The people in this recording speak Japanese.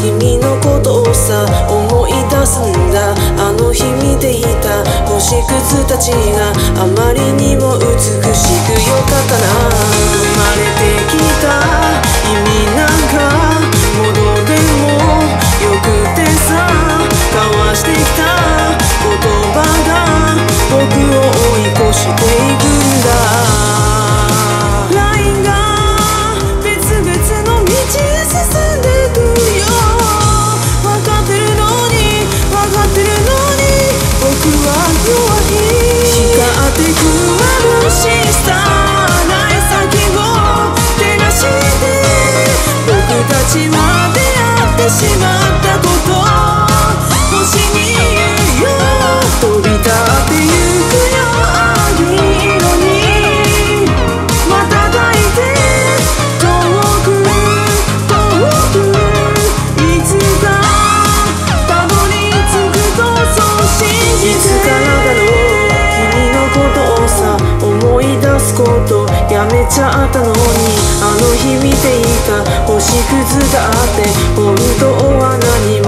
君のことをさ思い出すんだ。あの日見ていた星屑たちがあまりにも美しくよかったな。生まれてきた意味なんかものでもよくてさ、交わしてきた言葉が僕を追い越していくんだ。まで会ってしまったこと、星に言うよ、飛び立ってゆくよ、藍色にまた抱いて遠くいつかたどり着くとそう信じて、いつからだろう君のことをさ思い出すことやめちゃったのに、あの日見ていた星屑があって本当は何